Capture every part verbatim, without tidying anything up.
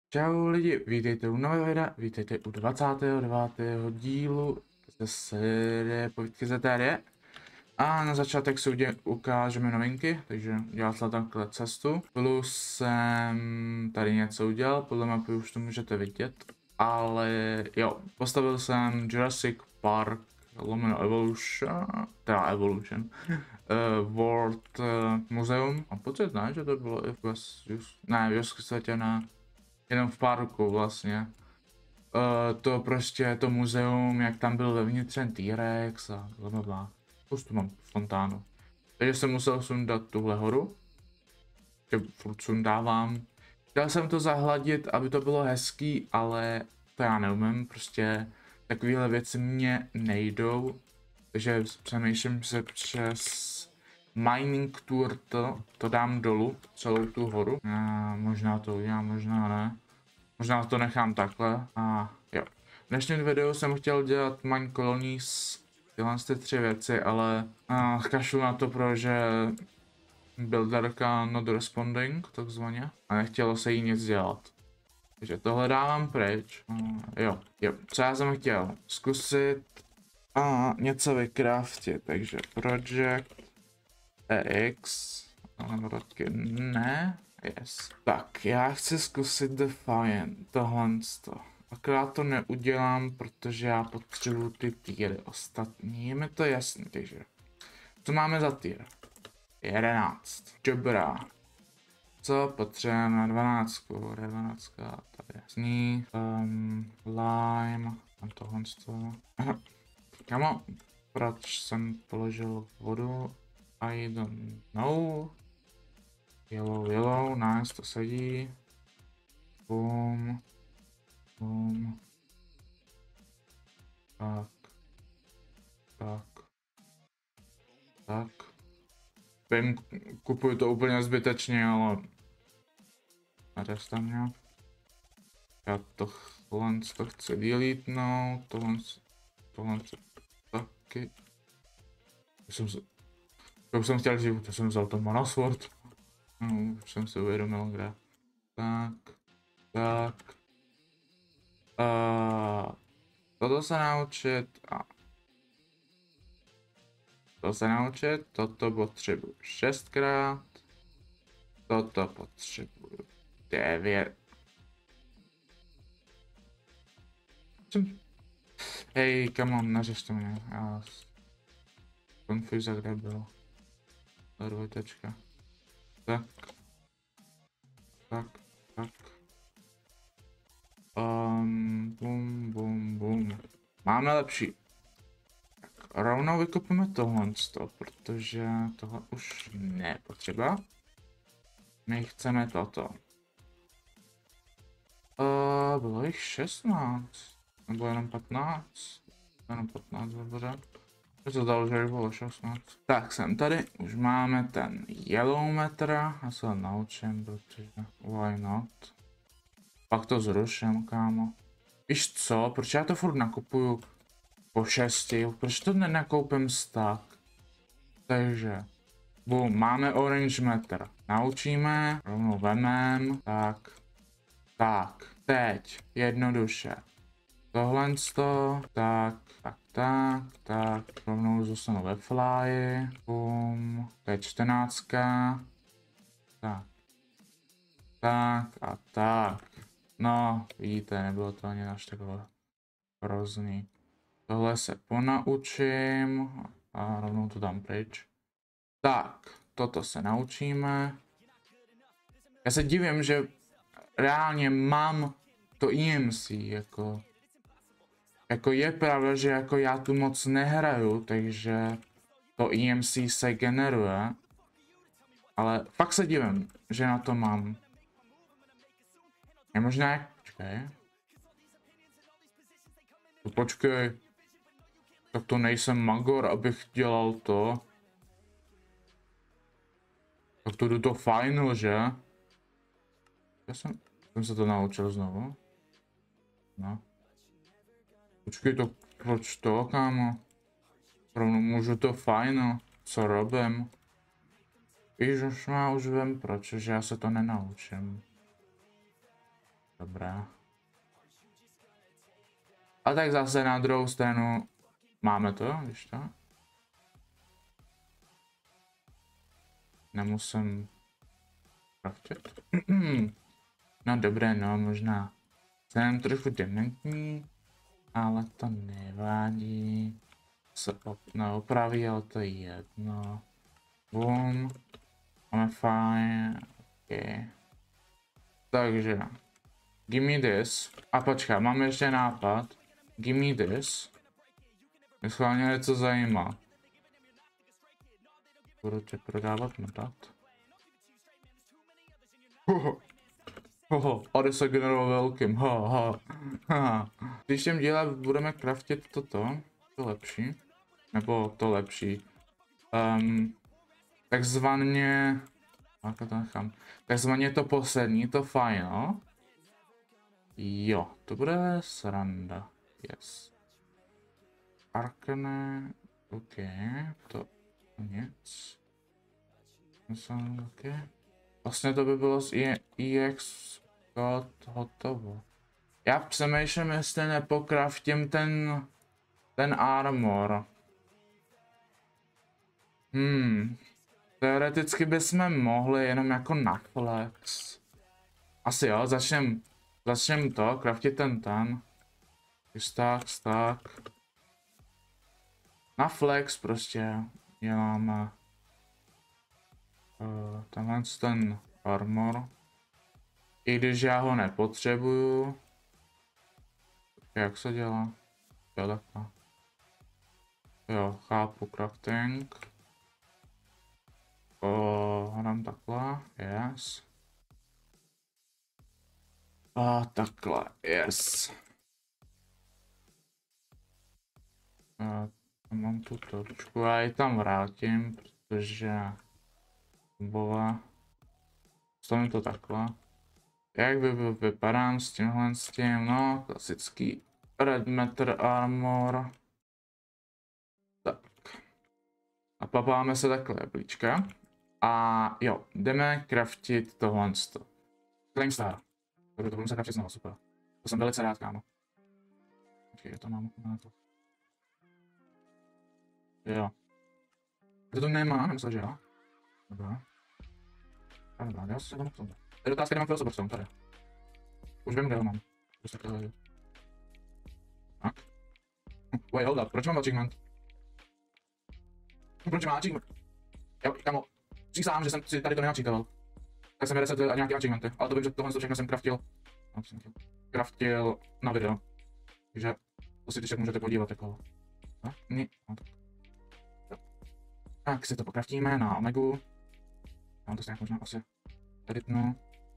Čau lidi, vítejte u nového videa, vítejte u dvacátého devátého dílu ze série Povídky z té er. A na začátek si udě, ukážeme novinky, takže udělal jsem takhle cestu. Plus jsem tady něco udělal, podle mapy už to můžete vidět. Ale jo, postavil jsem Jurassic Park lomeno Evolution, teda Evolution, uh, World uh, Museum. A pocit ne, že to bylo i v ne, v světě na jenom v parku vlastně. Uh, to prostě, to muzeum, jak tam byl vevnitř T-Rex a blablabla. Už tu mám fontánu. Takže jsem musel sundat tuhle horu. Že furt sundávám. Chtěl jsem to zahladit, aby to bylo hezký, ale to já neumím, prostě takovéhle věci mě nejdou. Takže přemýšlím se přes Mining Tour to, to dám dolů, celou tu horu. A možná to udělám, možná ne. Možná to nechám takhle a jo. V dnešním videu jsem chtěl dělat Mine Colonies, tyhle ty tři věci, ale uh, kašlu na to, protože builderka not responding, takzvaně, a nechtělo se jí nic dělat. Takže tohle dávám pryč. Uh, jo, jo, co já jsem chtěl? Zkusit a uh, něco vykraftit, takže Project X, nebo taky ne. Yes. Tak, já chci zkusit Defiant, tohle to. Akorát to neudělám, protože já potřebuju ty týry ostatní, je mi to jasný, takže. Co máme za týr? jedenáct. Dobrá. Co potřebujeme na dvanáctku? dvanáct, tady je sní, um, lime, a tohle to. Kamo, proč jsem položil vodu? I don't know. Yellow, yellow, nice, to sedí. Boom. Boom. Tak. Tak. Tak. Vím, kupuju to úplně zbytečně, ale neresta mě. Já tohle to chci deletnout, tohle, tohle taky. To jsem, to jsem chtěl říct, to jsem vzal to Monosword. No, už jsem si uvědomil, kde. Tak, tak. Uh, toto se naučit a to se naučit, toto potřebuji šestkrát, toto potřebuji devět. Hej, come on, neřeš to mě, já konfuze kde bylo. Dvojtečka. Tak, tak, tak. Um, bum, bum, bum. Máme lepší. Tak, rovnou vykopíme tohle, protože tohle už nepotřeba. My chceme toto. Uh, bylo jich šestnáct. Nebo jenom patnáct. Jenom patnáct, dobře. To se zdalo, že bylo šestnáct. Tak jsem tady, už máme ten yellow meter. Já se ho naučím, protože why not. Pak to zruším, kámo. Víš co, proč já to furt nakupuju po šesti, proč to nenakoupím stack? Takže, boom, máme orange meter. Naučíme, rovnou vemem, tak, tak, teď, jednoduše. Tohle to, tak, tak, tak, tak, rovnou zůstanu ve fly, boom, to je čtrnáctka, tak, tak a tak. No, vidíte, nebylo to ani až takové hrozný. Tohle se ponaučím a rovnou to dám pryč. Tak, toto se naučíme. Já se divím, že reálně mám to E M C, jako... Jako je pravda, že jako já tu moc nehraju, takže to E M C se generuje. Ale fakt se divím, že na to mám. Je možná, počkej. To počkej. Tak to nejsem magor, abych dělal to. Tak to jdu to final, že? Já jsem, jsem se to naučil znovu. No. Počkej, to proč to, kámo? Rovnou můžu to final, co robím? Víš, už má už vím proč, že já se to nenaučím. Dobrá. A tak zase na druhou stranu máme to, víš to? Nemusím craftit. No dobré, no možná jsem trochu dementní, ale to nevadí. Se op neopraví, ale to je jedno. Boom. Máme fajn. Okay. Takže. Give me this. A počkej, mám ještě nápad. Give me this. Mě schválně něco zajímá. Budu tě prodávat metat. Hoho. Hoho, Ady se generoval velkým. Ha, ha, ha. Když těm díle budeme craftit toto, to lepší. Nebo to lepší. Um, takzvaně... Jak to nechám? Takzvaně to poslední, to final. Jo, to bude sranda. Yes. Arkane, ok, to nic. Myslím, ok. Vlastně to by bylo z E X hotovo. Já přemýšlím, jestli nepokraftím ten, ten armor. Hmm. Teoreticky bychom mohli jenom jako na flex. Asi jo, začnem, začnem to, craftit ten ten. Tak, tak. Na flex prostě děláme uh, tenhle ten armor. I když já ho nepotřebuju. Jak se dělá? Jo, takhle. Jo, chápu crafting. O, hrám takhle, yes. A takhle, yes. A mám tu točku, já ji tam vrátím, protože bola. Stavím to takhle. Jak by byl vypadám s tímhle s tím, no, klasický Red Matter Armor. Tak. A papáme se takhle jablíčka. A jo, jdeme craftit tohle. Flame Star. To budeme se craftit znovu, super. To jsem velice rád, kámo. Počkej, to mám na to. Jo. To to nemá, nemyslel, že jo? Dobrá. Dobrá, já se tomu k tomu. Tady otázka, kde mám filosofr, jsem tady. Už vím, kde ho mám. Prostě takhle. Tak. Wait, hold up, proč mám achievement? Proč mám achievement? Jo, kamo. Přísám, že jsem si tady to nenachýtal. Tak jsem resetil nějaké achievementy, ale to vím, že tohle všechno jsem craftil. No, jsem craftil na video. Takže to si teď můžete podívat jako. No, ne, no, tak. Tak si to pokraftíme na Omegu. Já to nějak možná asi editnu.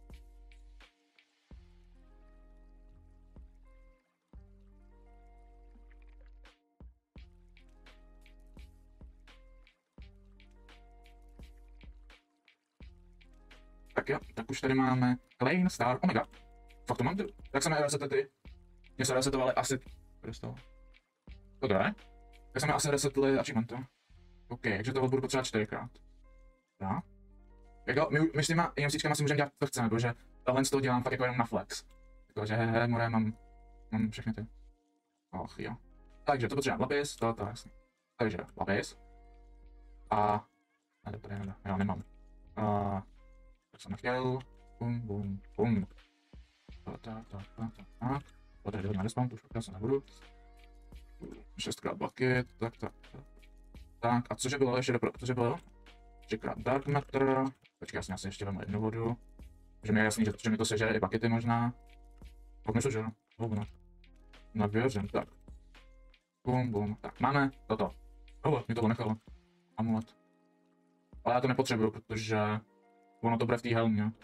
Tak jo, tak už tady máme Flame Star Omega. Fakt to mám ty? Jak jsem je resetli ty? Mě se resetovali asi... Kde to? To jde? Tak jsem je asi resetli achievementy. OK, takže toho budu potřebovat čtyřikrát. Tak. Jako, my, my s těma IMCčkama si můžeme dělat, co chceme, protože tohle z toho dělám fakt jako jenom na flex. Takže hehe, more, mám, mám všechny ty. Och jo. Takže to potřebujeme lapis, to, to jasně. Takže lapis. A... Ne, to tady nedá, jo, nemám. A... Tak jsem nechtěl. Bum, bum, bum. Tak, tak, tak, tak, tak. To tady hodně respawn, tu už se nebudu. Šestkrát bucket, tak, tak, tak. Tak, a cože bylo ještě do cože bylo? Třikrát Dark Matter. Počkej, jasně, asi ještě vemu jednu vodu. Že mi je jasný, že, že mi to sežere i buckety možná. Tak myslím, že jo. No, no věřím, tak. Bum, bum. Tak, máme toto. Oh, mi toho nechalo. Amulet. Ale já to nepotřebuju, protože ono to bude v té helmě.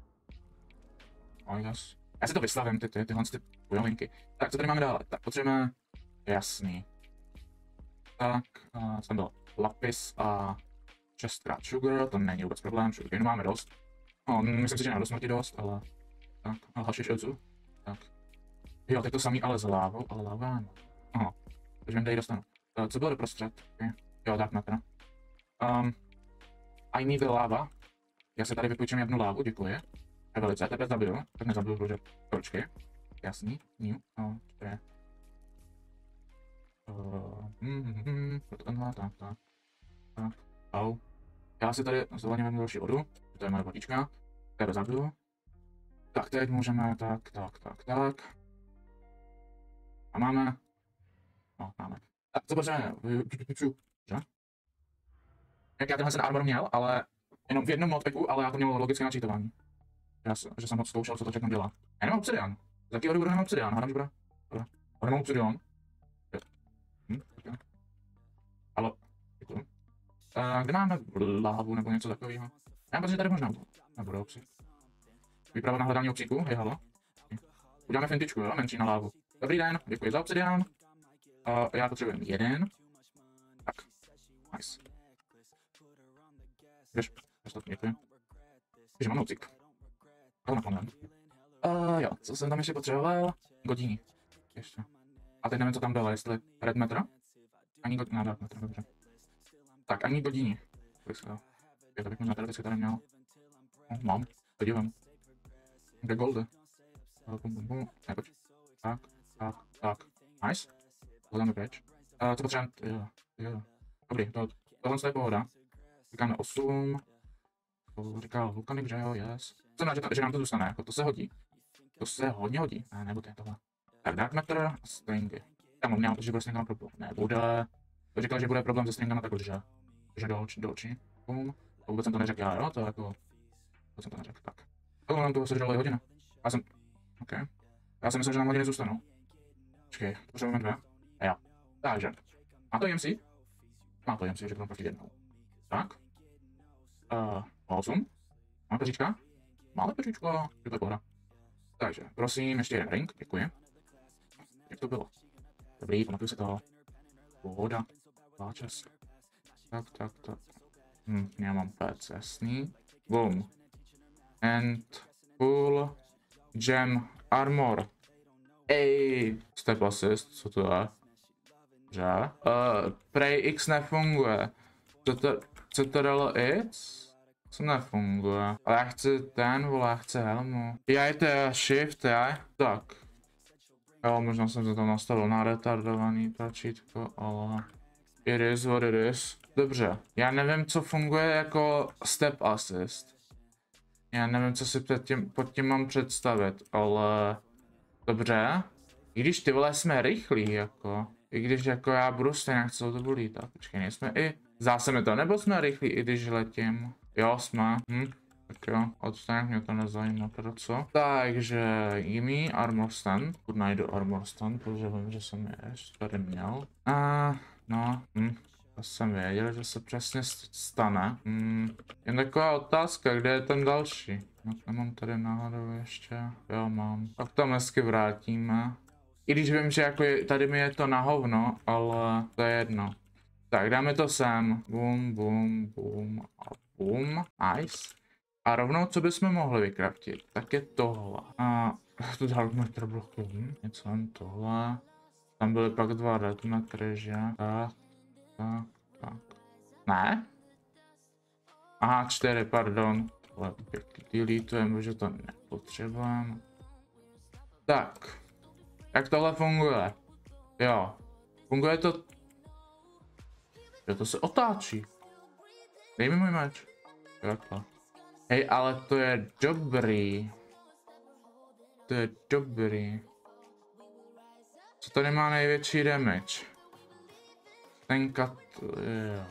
Oh, yes. Já si to vystavím, ty, ty, tyhle ty bujovinky. Tak, co tady máme dále? Tak, potřebujeme... Jasný. Tak, uh, tam byl lapis a šestkrát sugar, to není vůbec problém, sugar máme dost. No, myslím si, že ne do smrti dost, ale... Tak, a hašiš ocu. Tak. Jo, teď to samý, ale s lávou, ale láva no. Aha, takže vím, kde ji dostanu. Uh, co bylo doprostřed? Okay. Jo, tak na to. Um, I need the lava. Já se tady vypůjčím jednu lávu, děkuji. je velice, tebe zabiju, tak nezabiju, protože počkej. Jasný, new, no, to je. Uh, mm, mm, mm, tenhle, tak, tak, tak, au. Já si tady zvoleně vezmu další vodu, to je moje vodička, tebe zabiju. Tak teď můžeme, tak, tak, tak, tak. A máme, no, máme. Tak, co potřebujeme, že? Jak já tenhle ten armor měl, ale jenom v jednom modpacku, ale já to měl logické načítování. Já, že jsem ho zkoušel, co to všechno dělá. Já nemám obsidian. Z jakého důvodu nemám obsidian? Hádám, že bude. Bude. Ale nemám obsidian. Hm, okay. Ale, děkuji. Uh, kde máme lávu nebo něco takového? Já myslím, že tady možná nebude obsi. Výprava na hledání obsíku, hej, halo. Uděláme fintičku, jo, menší na lávu. Dobrý den, děkuji za obsidian. Uh, já potřebuji jeden. Tak, nice. Jdeš, děkuji. Takže mám obsík. To nakonec. Uh, jo, co jsem tam ještě potřeboval? Godiny. Ještě. A teď nevím, co tam bylo, jestli red metra? Ani godiny, ne, dark metra, dobře. Tak, ani godiny. Je to bych možná teoreticky tady měl. No, mám, podívám. Kde goldy? Bum, bum, bum. Ne, pojď. Tak, tak, tak. Nice. Hledáme pryč. Uh, co potřebujeme? Jo, jo. Dobrý, to, tohle je pohoda. Říkáme osm. To říkal Vulkanik, že jo, yes. Jsem rád, že, to, že nám to zůstane, jako to se hodí. To se hodně hodí. Ne, nebude tohle. Tak, Dark Matter a stringy. Já mám, že bude stringama problém. Nebude. To říkal, že bude problém se stringama, tak určitě. Že do očí, do očí. Bum. A vůbec jsem to neřekl já, jo, to jako... Vůbec jsem to neřekl, tak. Tohle nám toho sežralo i hodina. Já jsem... OK. Já jsem myslel, že nám hodiny zůstanou. Počkej, potřebujeme dvě. A jo. Takže. Má to E M C? Má to E M C, že to prostě jednou. Tak. Uh, osm. Máme peříčka? Máme peříčko, že to je pohoda. Takže, prosím, ještě jeden ring, děkuji. Jak to bylo? Dobrý, pamatuju si to. Pohoda. Váčes. Tak, tak, tak. Hm, já mám pec, jasný. Boom. And full gem armor. Ej, step assist, co to je? Že? Uh, Pray X nefunguje. Co to, co to dalo X? Co nefunguje? Ale já chci ten, vole, já chci helmu. Já to je shift, já? Tak. Jo, možná jsem to tam nastavil na retardovaný tlačítko, ale... It is what it is. Dobře, já nevím, co funguje jako step assist. Já nevím, co si pod tím, pod tím mám představit, ale... Dobře. I když ty vole jsme rychlí, jako. I když jako já budu stejně, co to bolí, tak počkej, nejsme i... Zdá se mi to, nebo jsme rychlí, i když letím. Jo, jsme. Hm. Tak jo, odstaň, mě to nezajímá, teda co. Takže, gimme armor stand. Pokud najdu armor stand, protože vím, že jsem je ještě tady měl. A no, hm. To jsem věděl, že se přesně stane. Hm. Jen taková otázka, kde je ten další? No, nemám tady náhodou ještě. Jo, mám. Tak tam hezky vrátíme. I když vím, že jako je, tady mi je to na hovno, ale to je jedno. Tak dáme to sem. Bum, bum, bum a bum. Nice. A rovnou, co bychom mohli vykraftit, tak je tohle. A to Dark Matter bloky. Hm? Něco jen tohle. Tam byly pak dva Red Mattery, že? Tak, tak, tak. Ne? Aha, čtyři, pardon. Tohle deletujeme, protože to nepotřebujeme. Tak. Jak tohle funguje? Jo. Funguje to... Jo, to se otáčí. Dej mi můj meč. Takhle. Hej, ale to je dobrý. To je dobrý. Co tady má největší damage? Ten kat... Jo.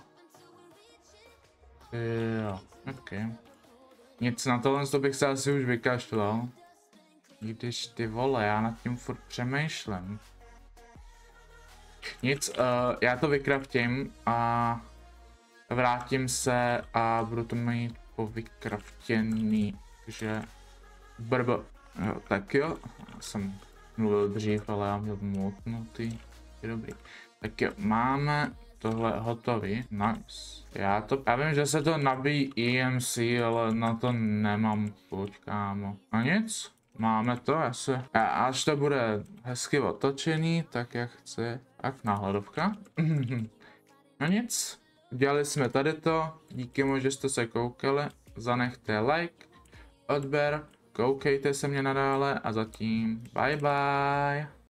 Jo, ok. Nic na tohle to bych se asi už vykašlal. Když ty vole, já nad tím furt přemýšlím. Nic, uh, já to vykraftím a vrátím se a budu to mít povykraftěný, takže brbo. Jo, tak jo, já jsem mluvil dřív, ale já byl mutnutý, je dobrý. Tak jo, máme tohle hotový, nice. Já to, já vím, že se to nabíjí E M C, ale na to nemám chuť, kámo. A nic, máme to asi. A až to bude hezky otočený, tak jak chci. Tak náhledovka. No nic, udělali jsme tady to, díky moc, že jste se koukali, zanechte like, odběr, koukejte se mě nadále a zatím bye bye.